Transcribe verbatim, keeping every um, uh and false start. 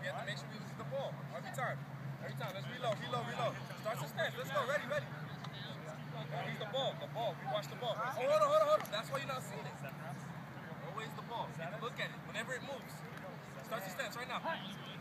have to make sure we lose the ball every time. Every time. Let's reload, reload, reload. Start to stance. Let's go. Ready, ready. He's the ball. The ball. We watch the ball. Oh, hold on, hold on, hold on. That's why you're not seeing it. Always the ball. Look at it. Whenever it moves. Start to stance right now.